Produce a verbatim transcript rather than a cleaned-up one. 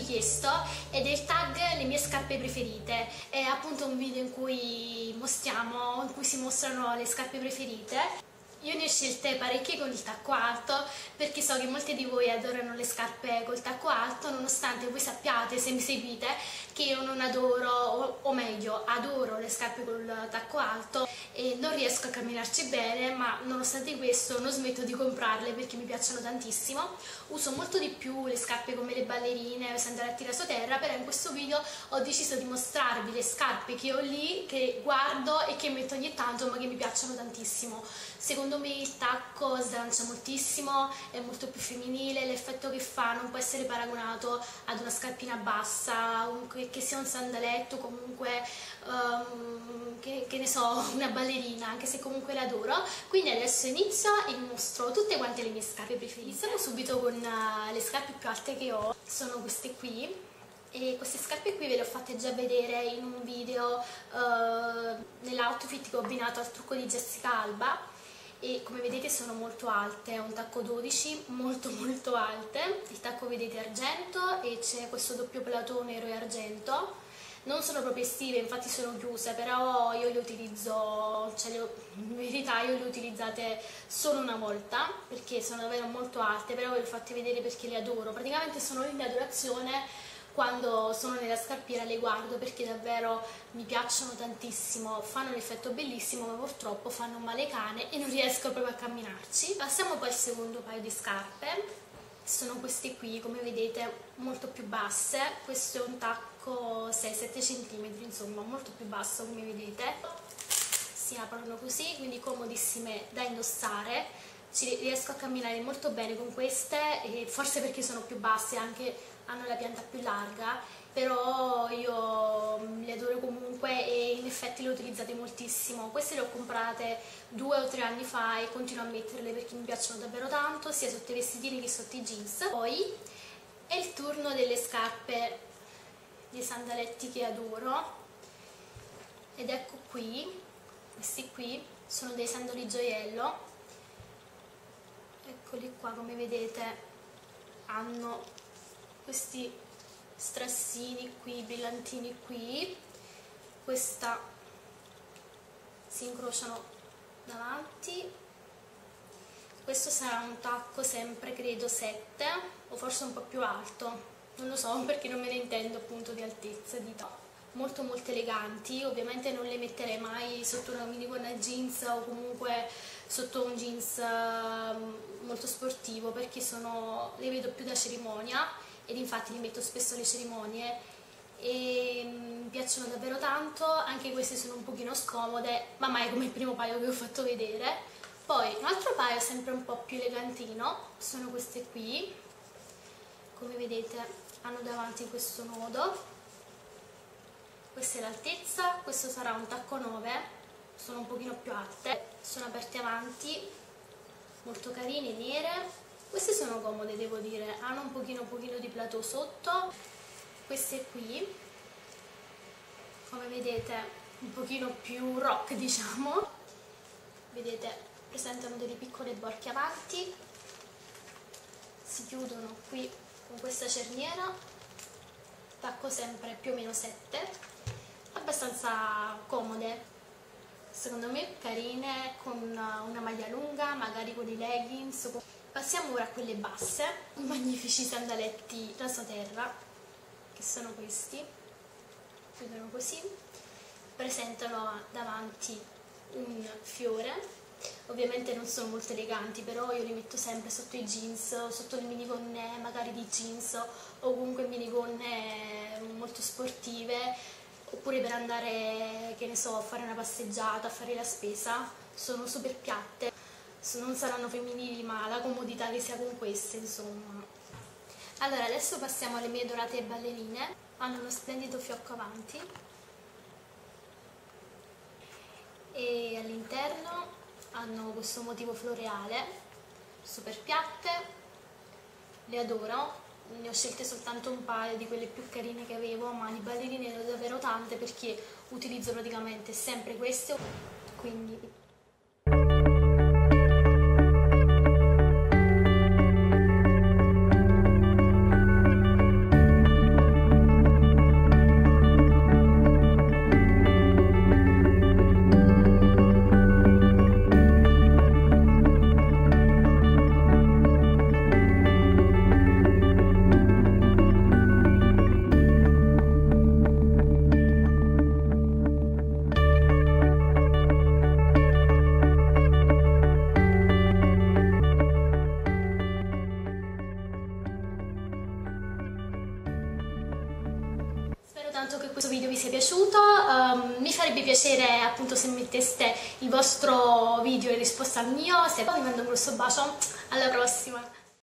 richiesto ed è il tag le mie scarpe preferite. È appunto un video in cui mostriamo, in cui si mostrano le scarpe preferite. Io ne ho scelte parecchie con il tacco alto perché so che molti di voi adorano le scarpe col tacco alto, nonostante voi sappiate, se mi seguite, che io non adoro, o, o meglio, adoro le scarpe col tacco alto e non riesco a camminarci bene, ma nonostante questo non smetto di comprarle perché mi piacciono tantissimo. Uso molto di più le scarpe come le ballerine o i sandaletti da sotterra, però in questo video ho deciso di mostrarvi le scarpe che ho lì, che guardo e che metto ogni tanto, ma che mi piacciono tantissimo. Secondo me il tacco slancia moltissimo, è molto più femminile, l'effetto che fa non può essere paragonato ad una scarpina bassa, un, che sia un sandaletto, comunque um, che, che ne so, una ballerina, anche se comunque l'adoro. Quindi adesso inizio e vi mostro tutte quante le mie scarpe preferite. Iniziamo subito con uh, le scarpe più alte che ho, sono queste qui. E queste scarpe qui ve le ho fatte già vedere in un video uh, nell'outfit che ho abbinato al trucco di Jessica Alba, e come vedete sono molto alte, ho un tacco dodici, molto molto alte. Il tacco vedete argento e c'è questo doppio plateau nero e argento. Non sono proprio estive, infatti sono chiuse, però io le utilizzo, cioè le, in verità io le ho utilizzate solo una volta perché sono davvero molto alte, però ve le ho fatte vedere perché le adoro. Praticamente sono in adorazione. Quando sono nella scarpiera le guardo perché davvero mi piacciono tantissimo, fanno un effetto bellissimo, ma purtroppo fanno male cane e non riesco proprio a camminarci. Passiamo poi al secondo paio di scarpe, sono queste qui, come vedete molto più basse. Questo è un tacco sei sette centimetri, insomma molto più basso, come vedete. Si aprono così, quindi comodissime da indossare. Ci riesco a camminare molto bene con queste, e forse perché sono più basse, anche hanno la pianta più larga, però io le adoro comunque e in effetti le ho utilizzate moltissimo. Queste le ho comprate due o tre anni fa e continuo a metterle perché mi piacciono davvero tanto, sia sotto i vestitini che sotto i jeans. Poi è il turno delle scarpe, dei sandaletti che adoro, ed ecco qui, questi qui sono dei sandali gioiello. Eccoli qua, come vedete hanno questi strassini qui, brillantini qui, questa si incrociano davanti. Questo sarà un tacco sempre credo sette o forse un po' più alto, non lo so perché non me ne intendo appunto di altezza, di tacco. Molto molto eleganti, ovviamente non le metterei mai sotto una minigonna jeans o comunque sotto un jeans molto sportivo perché sono, le vedo più da cerimonia, ed infatti li metto spesso alle cerimonie e mi piacciono davvero tanto. Anche queste sono un pochino scomode, ma mai come il primo paio che ho fatto vedere. Poi un altro paio sempre un po' più elegantino sono queste qui, come vedete hanno davanti questo nodo. Questa è l'altezza, questo sarà un tacco nove, sono un pochino più alte, sono aperte avanti, molto carine, nere. Queste sono comode, devo dire, hanno un pochino, un pochino di plateau sotto. Queste qui, come vedete, un pochino più rock, diciamo. Vedete, presentano delle piccole borchie avanti, si chiudono qui con questa cerniera, tacco sempre più o meno sette. Abbastanza comode, secondo me carine, con una maglia lunga, magari con i leggings. Passiamo ora a quelle basse, magnifici sandaletti rasoterra, che sono questi, chiudono così, presentano davanti un fiore. Ovviamente non sono molto eleganti, però io li metto sempre sotto i jeans, sotto le minigonne magari di jeans, o comunque minigonne molto sportive, oppure per andare, che ne so, a fare una passeggiata, a fare la spesa. Sono super piatte, non saranno femminili, ma la comodità che sia con queste, insomma. Allora, adesso passiamo alle mie dorate ballerine. Hanno uno splendido fiocco avanti e all'interno hanno questo motivo floreale, super piatte, le adoro. Ne ho scelte soltanto un paio di quelle più carine che avevo, ma di ballerine ne ho davvero tante perché utilizzo praticamente sempre queste, quindi tanto che questo video vi sia piaciuto, um, mi farebbe piacere appunto se metteste il vostro video in risposta al mio, se poi vi mando un grosso bacio, alla prossima!